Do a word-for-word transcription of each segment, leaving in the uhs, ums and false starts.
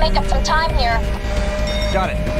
make up some time here. Got it.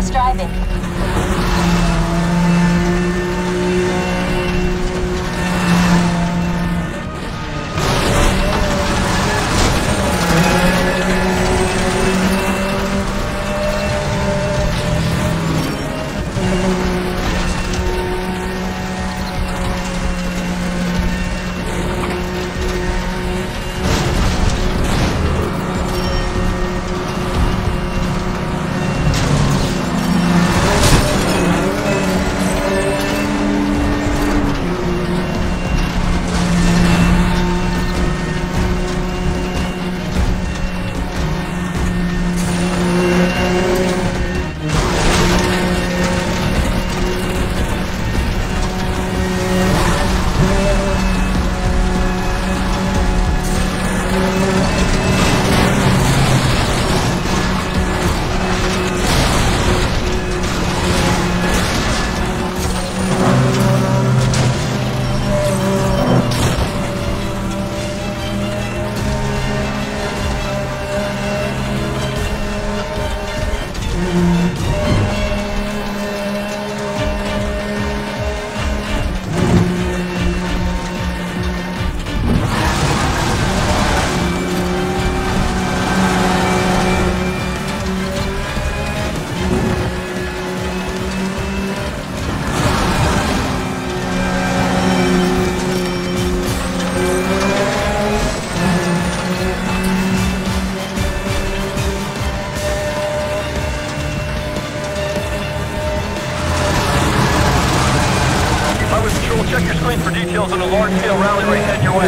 test driving. Check your screen for details on a large-scale rally race heading your way.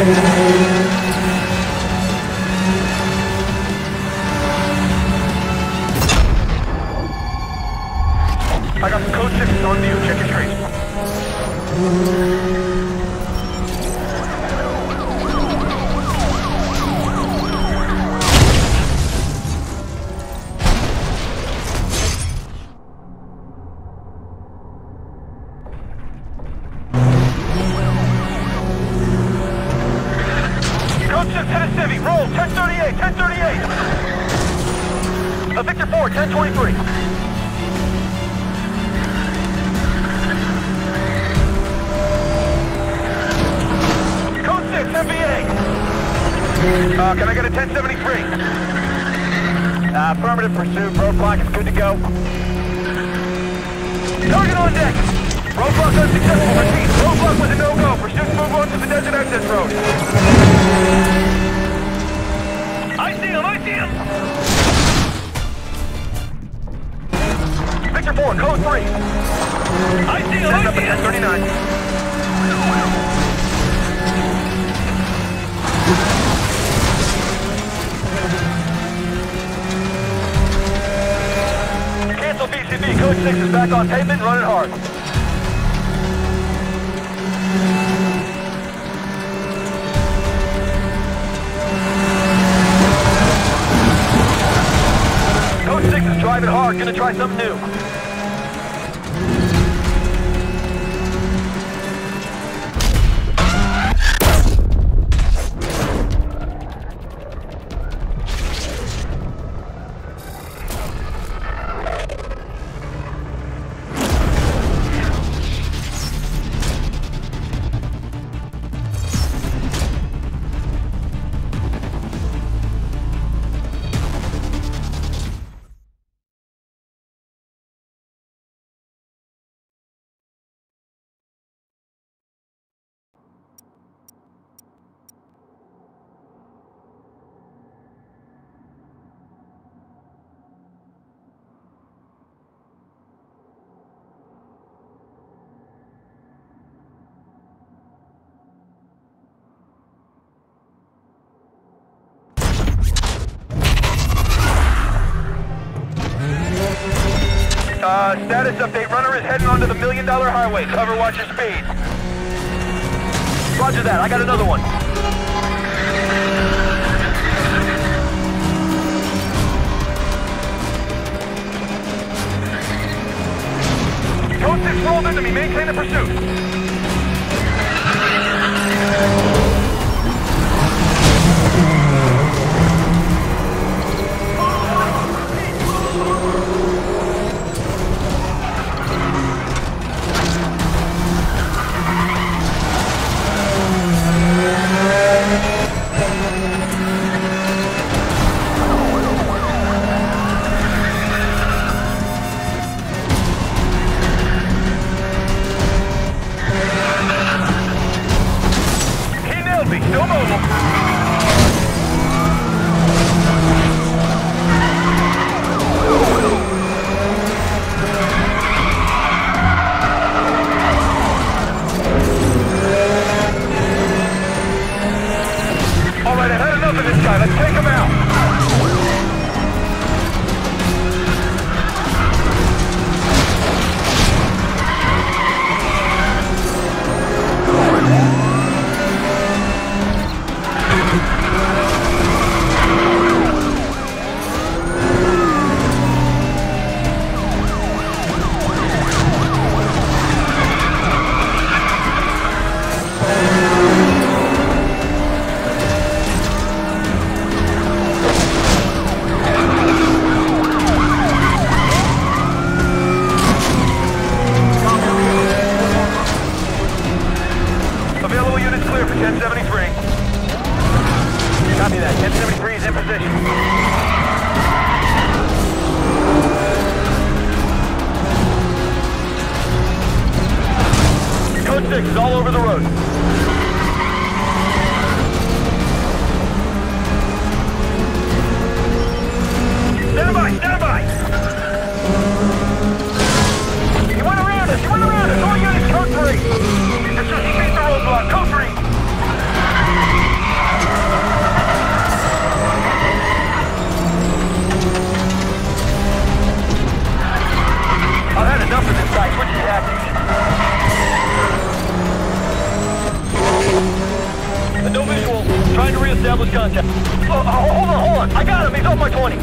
I got some code sixes on view. Check your screen. ten thirty-eight, ten thirty-eight. Uh, Victor four, ten twenty-three. Code six, M V A. Uh, can I get a ten seventy-three? Uh, affirmative pursuit, roadblock is good to go. Target on deck. Roadblock unsuccessful, repeat. Roadblock was a no-go. Pursuit move on to the desert access road. I see him! I see him! Victor four, code three. I see him! I see him! ten thirty-nine. Cancel B C B. Code six is back on pavement, running hard. Code six is driving hard, gonna try something new. Uh, status update. Runner is heading onto the million dollar highway. Cover, watch your speed. Roger that. I got another one. Code six rolled into me. Maintain the pursuit. Still mobile. All right, I've had enough of this guy. Let's take him out. ten seventy-three. Copy that. ten seventy-three is in position. Code six is all over the road. Stand by! Stand by! He went around us! He went around us! All units, code three! It's just he beat the roadblock. Code three! I've had enough of this guy. Switching tactics. No visual. Trying to reestablish contact. Oh, oh, hold on, hold on. I got him. He's off my twenty.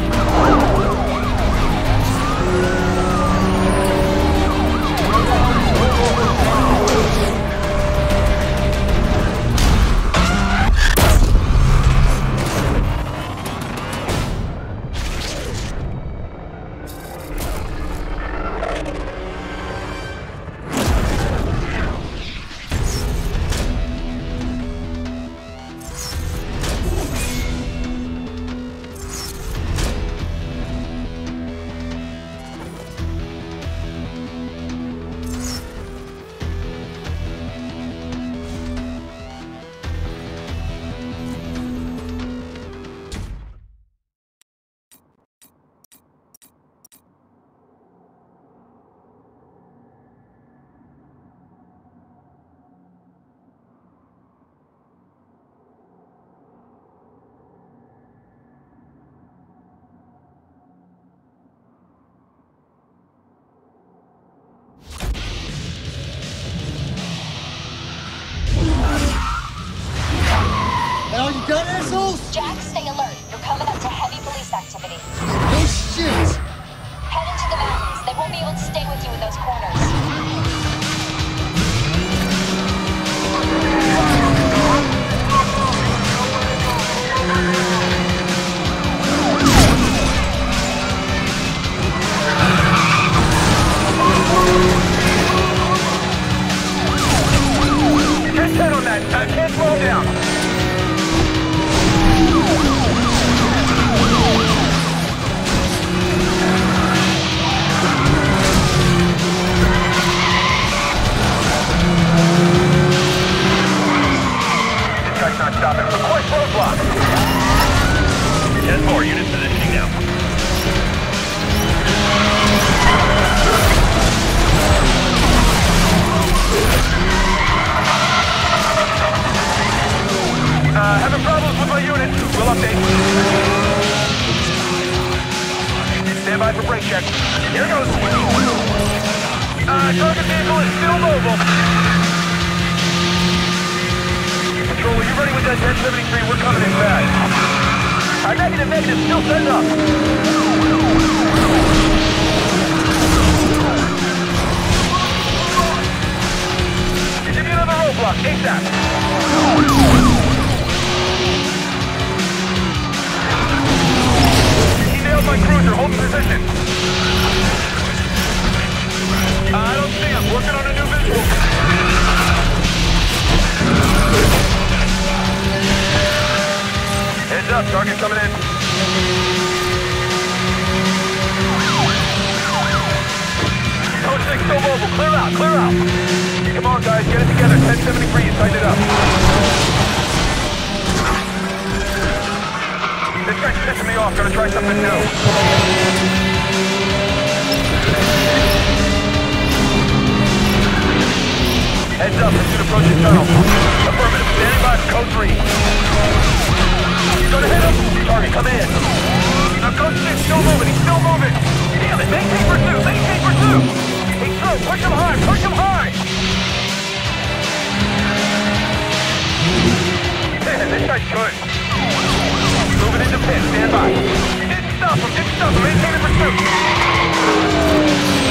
Are you done, assholes? Jack, stay alert. You're coming up to heavy police activity. No shit! Head into the mountains. They won't be able to stay with you in those corners. ten ten on that. I can't slow down. Not stopping for quite roadblock. ten four, unit positioning now. Uh, having problems with my unit. We'll update. Stand by for brake check. Here goes. Uh, target vehicle is still mobile. Control, are you ready with that ten seventy-three? We're coming in fast. Our negative, negative, still set up. Give me another roadblock, ASAP. He nailed my cruiser, hold position. Uh, I don't see him, working on a new visual. Heads up, target coming in. Code six still mobile, clear out, clear out. Come on guys, get it together, ten seventy-three, you tighten it up. me off. Gonna try something new. Heads up, pursuit approaching tunnel. Affirmative, standing by for code three. He's gonna hit him. Target, come in. Now code six, still moving, he's still moving. Damn it, maintain pursuit, maintain pursuit. He's through, push him high, push him high. Man, this guy's good. Moving into pit, stand by. Didn't stop him, didn't stop him, maintaining pursuit.